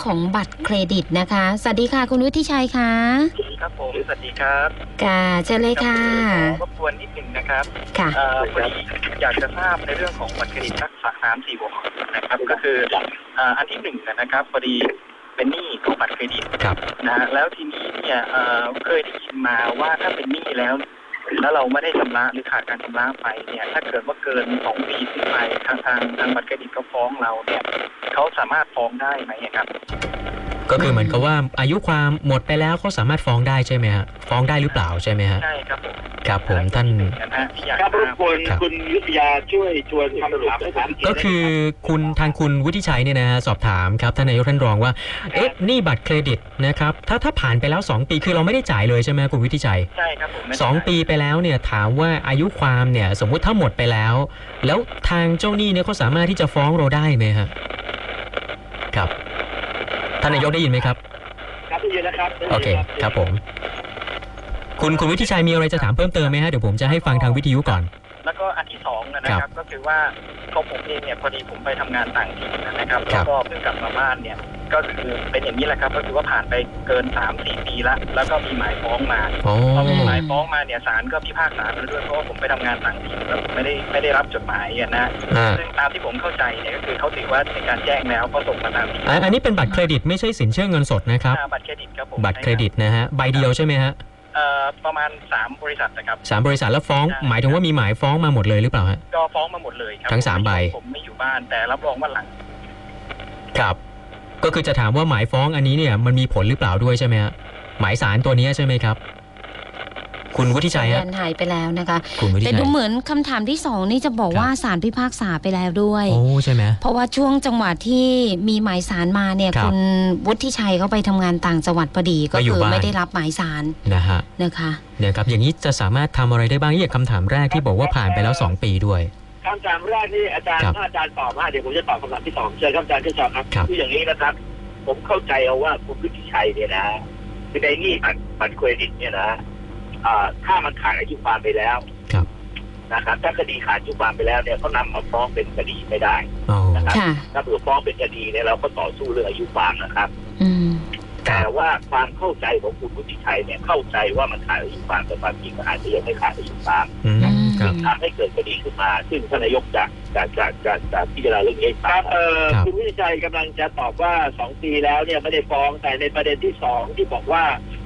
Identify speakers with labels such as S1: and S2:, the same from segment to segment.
S1: ของบัตรเครดิตนะคะสวัสดีค่ะคุณวุฒิชัยค่ะ
S2: ครับผมสวัสดีครับ
S1: ค่ะเชิญเลยค่ะ
S2: รบกวนนิดหนึ่งนะครับ
S1: ค่ะ
S2: พอดีอยากจะทราบในเรื่องของบัตรเครดิตสัก3-4 หัวข้อนะครับก็คืออันที่หนึ่งนะครับพอดีเป็นหนี้ของบัตรเครดิตนะแล้วทีนี้เนี่ยเคยได้ยินมาว่าถ้าเป็นหนี้แล้วเราไม่ได้ชำระหรือขาดการชำระไปเนี่ยถ้าเกิดว่าเกิน2 ปีขึ้นไปทางบัตรเครดิตก็ฟ้องเราเนี่ยเขาสามารถฟ้องได้ไหมครับ
S3: ก็คือเหมือนกับว่าอายุความหมดไปแล้วเขาสามารถฟ้องได้ใช่ไหมฮะฟ้องได้หรือเปล่าใช่ไหมฮะ
S2: ใช่ครับผม
S3: ครับผมท่าน
S4: ครับรบกวนคุณยุทธยาช่วยชวนคำสรุปให้ผม
S3: ก็คือคุณวุฒิชัยเนี่ยนะสอบถามครับท่านนายกท่านรองว่านี่บัตรเครดิตนะครับถ้าผ่านไปแล้ว2 ปีคือเราไม่ได้จ่ายเลยใช่ไหมคุณวุฒิชัย
S2: ใช่ครับผม
S3: 2 ปีไปแล้วเนี่ยถามว่าอายุความเนี่ยสมมุติถ้าหมดไปแล้วทางเจ้าหนี้เนี่ยเขาสามารถที่จะฟ้องเราได้ไหมฮะครับท่านนายกได้ยินไหมครับ
S4: ครับได้ยินนะครับ
S3: โอเคครับผมคุณวิทิชัยมีอะไรจะถามเพิ่มเติมไหมฮะเดี๋ยวผมจะให้ฟังทางวิทยุก่อน
S2: แล้วก็อันที่2นะครับก็คือว่าตัวผมเองเนี่ยพอดีผมไปทำงานต่างถิ่นนะครับแล้วก็เพิ่งกลับมาบ้านเนี่ยก็คือเป็นอย่างนี้แหละครับก็คือว่าผ่านไปเกิน 3-4 ปีแล้วก็มีหมายฟ้องมาพอมีหมายฟ้องมาเนี่ยศาลก็พิพากษาด้วยเพราะว่าผมไปทำงานต่างถิ่นแล้วผมไม่ได้รับจดหมายนะซึ่งตามที่ผมเข้าใจเนี่ยก็คือเขาถือว่าในการแจ้งแล้วก็ส่งมาตามที่
S3: อันนี้เป็นบัตรเครดิตไม่ใช่สินเชื่อเงินสดนะครับ
S2: บัตรเครดิตครับผม
S3: บัตรเครดิตนะฮะใบเดียวใช่ไหมฮะ
S2: ประมาณ3 บริษัทนะครับ
S3: 3 บริษัทแล้วฟ้องหมายถึงว่ามีหมายฟ้องมาหมดเลยหรือเปล่าฮะ
S2: ก็ฟ้องมาหมดเลยครับ
S3: ทั้ง3 ใบ
S2: ผมไม่อยู่บ้านแต่รับรองว่าหลัง
S3: ครับก็คือจะถามว่าหมายฟ้องอันนี้เนี่ยมันมีผลหรือเปล่าด้วยใช่ไหมฮะหมายศาลตัวนี้ใช่ไหมครับคุณวุฒิชัยฮะ
S1: หายไปแล้วนะคะแต่ดูเหมือนคำถามที่2นี่จะบอกว่าศาลพิพากษาไปแล้วด้วย
S3: โอ้ใช่ไหม
S1: เพราะว่าช่วงจังหวะที่มีหมายศาลมาเนี่ยคุณวุฒิชัยเขาไปทำงานต่างจังหวัดพอดีก็คือไม่ได้รับหมายศาลนะคะ
S3: เนี่ยครับอย่างนี้จะสามารถทำอะไรได้บ้างอย่างคำถามแรกที่บอกว่าผ่านไปแล้ว2 ปีด้วย
S4: คำถามแรกที่อาจารย์ถ้าอาจารย์ตอบมาเดี๋ยวผมจะตอบคำถามที่2เชิญครับอาจารย์ที่2ครับคืออย่างนี้นะครับผมเข้าใจเอาว่าคุณวุฒิชัยเนี่ยนะคือในนี่บัตรเครดิตเนี่ยนะถ้ามันขาดอายุความไปแล้วนะครับถ้าคดีขาดอายุความไปแล้วเนี่ยเขานำมาฟ้องเป็นคดีไม่ได้นะครับถ้าเผื่อฟ้องเป็นคดีเนี่ยเราก็ต่อสู้เรื่องอายุความนะครับแต่ว่าความเข้าใจของคุณวุฒิชัยเนี่ยเข้าใจว่ามันขาดอายุความแต่ความจริงมันอาจจะยังไม่ขาดอายุความทำให้เกิดคดีขึ้นมาซึ่งท่านนายกจะพิจารณาเรื่องนี้ครับคุณวุฒิชัยกำลังจะตอบว่า2 ปีแล้วเนี่ยไม่ได้ฟ้องแต่ในประเด็นที่2ที่บอกว่า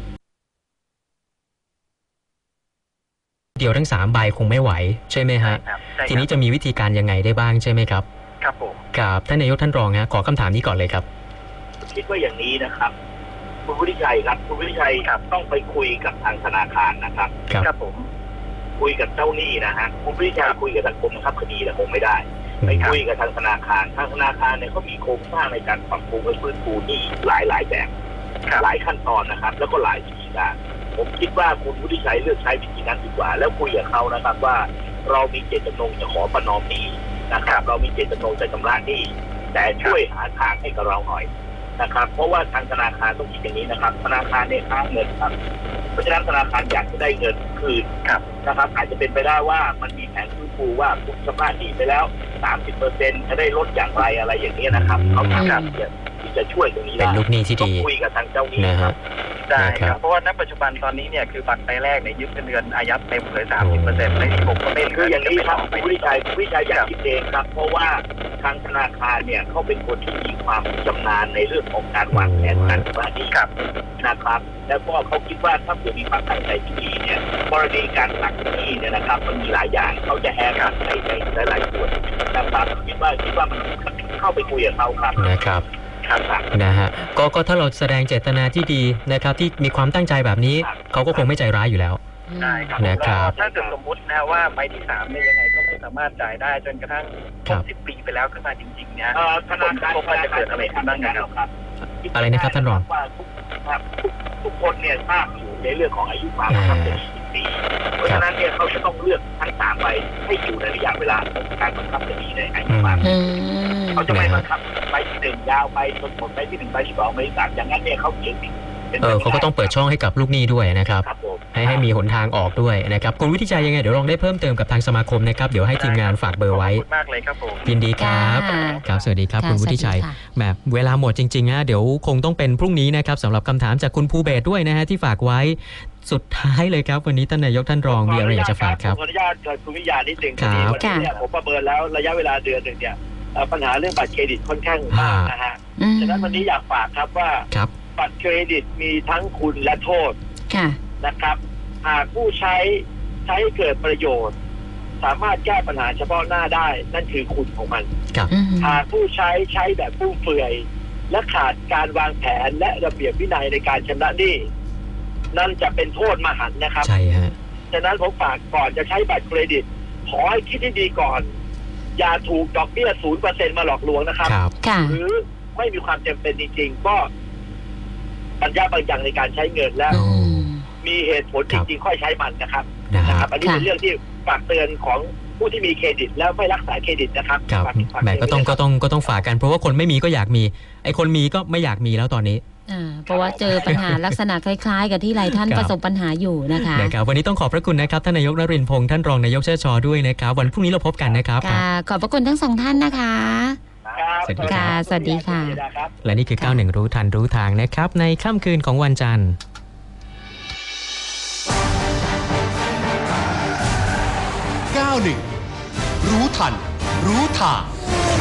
S3: เดียวทั้ง3 ใบคงไม่ไหวใช่ไหมฮะทีนี้จะมีวิธีการยังไงได้บ้างใช่ไหมครับ
S2: ครับผม
S3: ครับท่านนายกท่านรองฮะขอคำถามนี้ก่อนเลยครับ
S4: คิดว่าอย่างนี้นะครับคุณวุฒิชัยครับคุณวุฒิชัยต้องไปคุยกับทางธนาคารนะครับ
S2: ครับผม
S4: คุยกับเจ้าหนี้นะฮะคุณวุฒิชัยคุยกับทางกรมบังคับคดีแต่คงไม่ได้ไปคุยกับทางธนาคารเนี่ยเขามีโครงสร้างในการปรับปรุงและฟื้นฟูหนี้หลายแบบหลายขั้นตอนนะครับแล้วก็หลายวิธีการผมคิดว่าคุณวุฒิชัยเลือกใช้วิธีนั้นดีกว่าแล้วคุยกับเขานะครับว่าเรามีเจตจำนงจะขอประนอมหนี้นะครับเรามีเจตจำนงจะชำระหนี้แต่ช่วยหาทางให้กับเราหน่อยนะครับเพราะว่าทางธนาคารต้องคิดอย่างนี้นะครับธนาคารเนี่ยค้างเงินครับเพราะฉะนั้นธนาคารอยากจะได้เงินคืนนะครับอาจจะเป็นไปได้ว่ามันมีแผนฟื้นฟูว่าคุณชำระหนี้ไปแล้ว 30% จะได้ลดอย่างไรอะไรอย่างนี้นะครับเขาทำที่จะช่วยตรงนี้ได้
S3: เป็นลูกหนี้ที่ดี
S4: คุยกับทางเจ้าหนี้
S3: นะครับ
S2: ได้ครับเพราะว่าณปัจจุบันตอนนี้เนี่ยคือบัตรใบแรกเนี่ยยึดเงินอายัดเต็มเลย 30% ในที่ผมก็ไม่
S4: คืออย่างนี้ครับผู้วิจัยอยากคิดเองครับเพราะว่าทางธนาคารเนี่ยเขาเป็นคนที่มีความชำนาญในเรื่องของการวางแผนการชำระหนี้นะครับแล้วก็เขาคิดว่าถ้าเกิดมีความตั้งใจที่ดีเนี่ยกรณีการตัดหนี้เนี่ยนะครับมันมีหลายอย่างเขาจะแหกในหลายส่วนนะครับคิดว่ามันเข้าไปคุยกับเขาครับ
S3: นะครับนะฮะก็ถ้าเราแสดงเจตนาที่ดีนะครับที่มีความตั้งใจแบบนี้เขาก็คงไม่ใจร้ายอยู่แล้ว
S2: ได้ครับ
S3: นะครับ
S2: ถ้าเกิดสมมตินะว่าใบที่3เนี่ยยังไงก็ไม่สามารถจ่ายได้จนกระทั่ง10 ปีไปแล้วขึ้นมาจริงๆเนี่ย
S4: ธนาคาร
S2: จะเกิดอะไรขึ้นบ้างครับ
S3: อะไรนะครับท่านรอง
S4: ทุกคนเนี่ยทราบอยู่ในเรื่องของอายุความครับจะ10 ปีเพราะฉะนั้นเนี่ยเขาจะต้องเลือกทั้ง3ใบให้อยู่ในระยะเวลาของการบังคับคดีในอายุความเขาจะไม่บังคับใบที่1ยาวไปจนหมดใบที่1ใบที่2ใบที่3อย่างนั้นเนี่ยเขาเขียนผิด
S3: เขาก็ต้องเปิดช่องให้กับลูกหนี้ด้วยนะครับ
S4: ครับผม
S3: ให้มีหนทางออกด้วยนะครับคุณวุฒิชัยยังไงเดี๋ยวลองได้เพิ่มเติมกับทางสมาคมนะครับเดี๋ยวให้ทีมงานฝากเบอร์ไว้
S2: ขอบคุณมากเลยครับผม
S3: ยินดีครับ
S1: ค่ะ
S3: ครับสวัสดีครับ
S1: ค่ะ
S3: คุณวุฒิชัย
S1: สวัสดีค่ะ
S3: แหมเวลาหมดจริงๆนะเดี๋ยวคงต้องเป็นพรุ่งนี้นะครับสำหรับคำถามจากคุณภูเบศด้วยนะฮะที่ฝากไว้สุดท้ายเลยครับวันนี้ท่านนายกท่านรองมีอะไรอยากจะฝากครับ
S4: ขออนุญาตคุณวิทยานิดหนึ่ง
S3: ครับ
S4: วันนี้เนี่ยผมประเมินแล้วระยะเวลาเดือนหนึ่งเนี่ยปัญหาเรื่องบัตรเครดิตค่อนข้างมากนะฮะ
S1: อืม
S4: ฉะนั้นวันนี้อยากฝากครับว่า
S3: ครับ
S4: บัตรเครดิตมีทั้งคุณและโทษ
S1: ค่ะ
S4: นะครับหากผู้ใช้ให้เกิดประโยชน์ สามารถแก้ปัญหาเฉพาะหน้าได้นั่นคือคุณของมัน
S1: อืม
S4: หากผู้ใช้แบบฟุ่มเฟือย และขาดการวางแผนและระเบียบวินัยในการชำระหนี้นั่นจะเป็นโทษมหันต์นะครับ
S3: ใช่ฮะ
S4: ฉะนั้นผมฝากก่อนจะใช้บัตรเครดิต ขอให้คิดให้ดีก่อน อย่าถูกดอกเบี้ย 0% มาหลอกลวงนะครับ
S3: ครับ
S1: ค่ะ
S4: หรือไม่มีความจำเป็นจริงๆ ก็ปัญญาบางอย่างในการใช้เงินและ
S3: อื
S4: มีเหตุผลจริงๆ ค่อยใช้มันนะครับ
S3: นะฮะ
S4: อันนี้เป็นเรื่องที่ฝากเตือนของผู้ที่มีเครดิตแล้วไม่รักษาเครดิตนะครับ
S3: ครับ
S4: ฝาก
S3: แหม
S4: เตื
S3: ก็
S4: น
S3: ต้องฝากกันเพราะว่าคนไม่มีก็อยากมีไอ้คนมีก็ไม่อยากมีแล้วตอนนี้
S1: เพราะว่าเจอปัญหาลักษณะคล้ายๆ กับที่หลายท่าน
S3: ครับ
S1: ประสบปัญหาอยู่นะคะ
S3: นะครับวันนี้ต้องขอบพระคุณนะครับท่านนายกนฤนทร์พงษ์ท่านรองนายกเชิดชอด้วยนะครับวันพรุ่งนี้เราพบกันนะครับ
S1: ค่ะ ขอบพระคุณทั้งสองท่านนะคะ
S4: ครับ
S3: สวัสดีครับ
S1: ค่ะสวัสดีค่ะ
S4: ครับ
S3: และนี่คือ 91 รู้ทันรู้ทางนะครับในค่ำคืนของวันจันทร์
S5: 91 รู้ทัน รู้ทาง